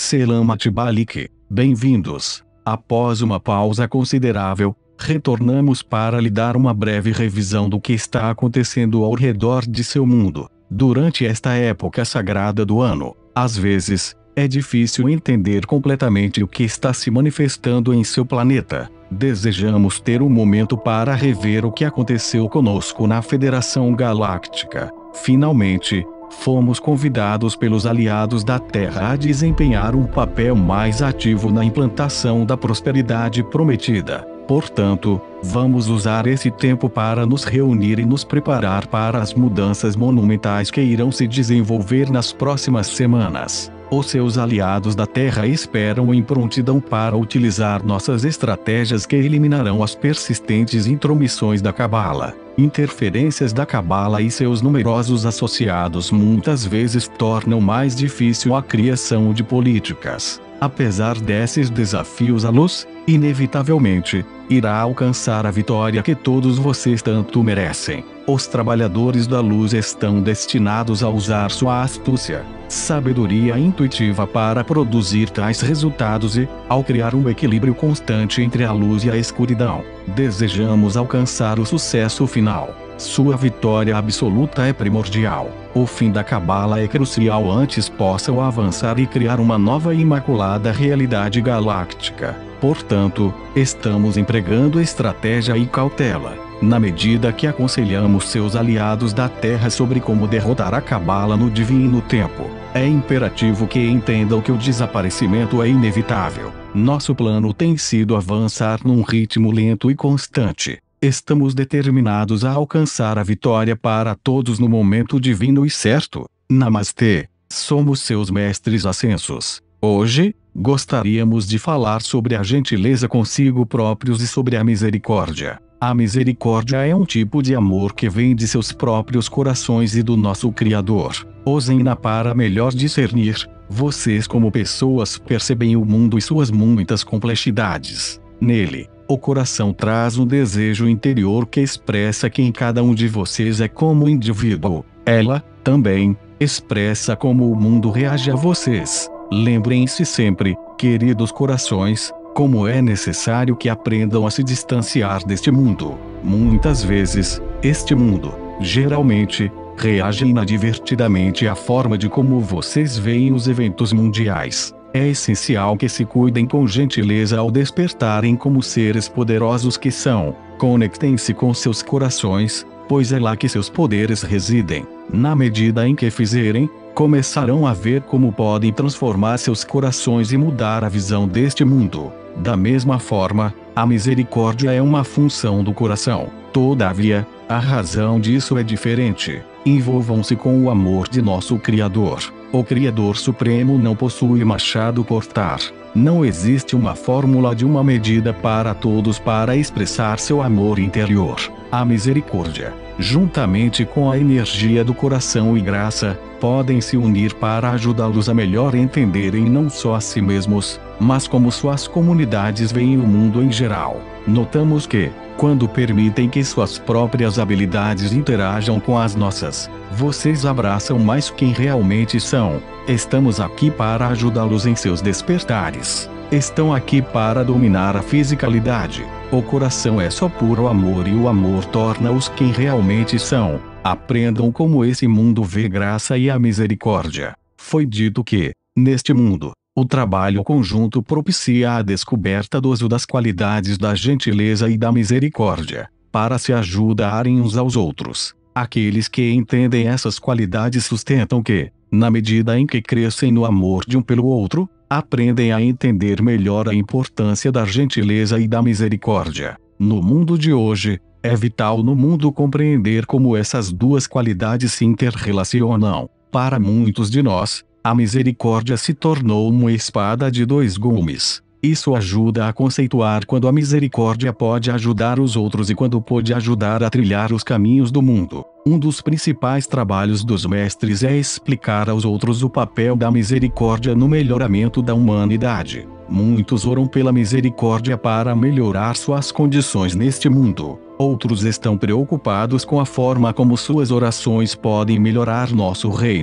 Selamat balik, bem-vindos. Após uma pausa considerável, retornamos para lhe dar uma breve revisão do que está acontecendo ao redor de seu mundo. Durante esta época sagrada do ano, às vezes, é difícil entender completamente o que está se manifestando em seu planeta. Desejamos ter um momento para rever o que aconteceu conosco na Federação Galáctica. Finalmente, fomos convidados pelos aliados da Terra a desempenhar um papel mais ativo na implantação da prosperidade prometida. Portanto, vamos usar esse tempo para nos reunir e nos preparar para as mudanças monumentais que irão se desenvolver nas próximas semanas. Os seus aliados da Terra esperam em prontidão para utilizar nossas estratégias que eliminarão as persistentes intromissões da Cabala. Interferências da Cabala e seus numerosos associados muitas vezes tornam mais difícil a criação de políticas. Apesar desses desafios, a luz, inevitavelmente, irá alcançar a vitória que todos vocês tanto merecem. Os trabalhadores da luz estão destinados a usar sua astúcia, sabedoria intuitiva para produzir tais resultados e, ao criar um equilíbrio constante entre a luz e a escuridão, desejamos alcançar o sucesso final. Sua vitória absoluta é primordial. O fim da Cabala é crucial antes possam avançar e criar uma nova e imaculada realidade galáctica. Portanto, estamos empregando estratégia e cautela, na medida que aconselhamos seus aliados da Terra sobre como derrotar a Cabala no divino tempo. É imperativo que entendam que o desaparecimento é inevitável. Nosso plano tem sido avançar num ritmo lento e constante. Estamos determinados a alcançar a vitória para todos no momento divino e certo. Namastê. Somos seus mestres ascensos. Hoje, gostaríamos de falar sobre a gentileza consigo próprios e sobre a misericórdia. A misericórdia é um tipo de amor que vem de seus próprios corações e do nosso Criador. Usem-na para melhor discernir. Vocês como pessoas percebem o mundo e suas muitas complexidades. Nele, o coração traz um desejo interior que expressa quem cada um de vocês é como indivíduo. Ela, também, expressa como o mundo reage a vocês. Lembrem-se sempre, queridos corações, como é necessário que aprendam a se distanciar deste mundo. Muitas vezes, este mundo, geralmente, reage inadvertidamente à forma de como vocês veem os eventos mundiais. É essencial que se cuidem com gentileza ao despertarem como seres poderosos que são. Conectem-se com seus corações, pois é lá que seus poderes residem. Na medida em que fizerem, começarão a ver como podem transformar seus corações e mudar a visão deste mundo. Da mesma forma, a misericórdia é uma função do coração. Todavia, a razão disso é diferente. Envolvam-se com o amor de nosso Criador. O Criador Supremo não possui machado cortar. Não existe uma fórmula de uma medida para todos para expressar seu amor interior. A misericórdia, juntamente com a energia do coração e graça, podem se unir para ajudá-los a melhor entenderem não só a si mesmos, mas como suas comunidades veem o mundo em geral. Notamos que, quando permitem que suas próprias habilidades interajam com as nossas, vocês abraçam mais quem realmente são. Estamos aqui para ajudá-los em seus despertares. Estão aqui para dominar a fisicalidade. O coração é só puro amor e o amor torna-os quem realmente são. Aprendam como esse mundo vê graça e a misericórdia. Foi dito que, neste mundo, o trabalho conjunto propicia a descoberta do uso das qualidades da gentileza e da misericórdia, para se ajudarem uns aos outros. Aqueles que entendem essas qualidades sustentam que, na medida em que crescem no amor de um pelo outro, aprendem a entender melhor a importância da gentileza e da misericórdia. No mundo de hoje, é vital no mundo compreender como essas duas qualidades se interrelacionam. Para muitos de nós, a misericórdia se tornou uma espada de dois gumes. Isso ajuda a conceituar quando a misericórdia pode ajudar os outros e quando pode ajudar a trilhar os caminhos do mundo. Um dos principais trabalhos dos mestres é explicar aos outros o papel da misericórdia no melhoramento da humanidade. Muitos oram pela misericórdia para melhorar suas condições neste mundo. Outros estão preocupados com a forma como suas orações podem melhorar nosso reino.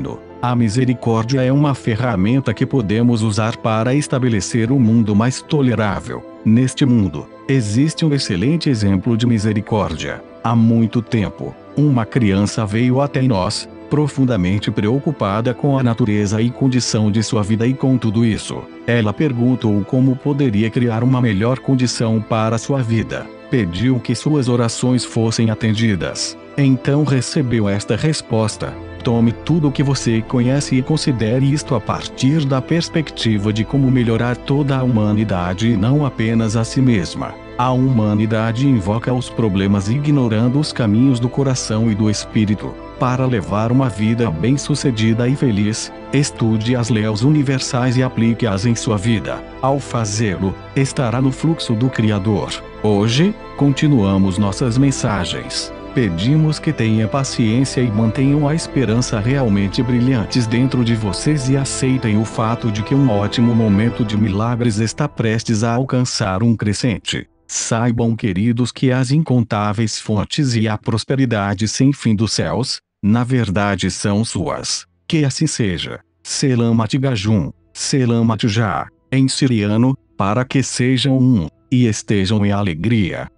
A misericórdia é uma ferramenta que podemos usar para estabelecer um mundo mais tolerável. Neste mundo, existe um excelente exemplo de misericórdia. Há muito tempo, uma criança veio até nós, profundamente preocupada com a natureza e condição de sua vida, e com tudo isso, ela perguntou como poderia criar uma melhor condição para sua vida. Pediu que suas orações fossem atendidas. Então recebeu esta resposta: tome tudo o que você conhece e considere isto a partir da perspectiva de como melhorar toda a humanidade e não apenas a si mesma. A humanidade invoca os problemas ignorando os caminhos do coração e do espírito. Para levar uma vida bem-sucedida e feliz, estude as leis universais e aplique-as em sua vida. Ao fazê-lo, estará no fluxo do Criador. Hoje, continuamos nossas mensagens. Pedimos que tenha paciência e mantenham a esperança realmente brilhantes dentro de vocês e aceitem o fato de que um ótimo momento de milagres está prestes a alcançar um crescente. Saibam, queridos, que as incontáveis fontes e a prosperidade sem fim dos céus, na verdade são suas. Que assim seja. Selamat Gajum, Selamat Já, em siriano, para que sejam um, e estejam em alegria.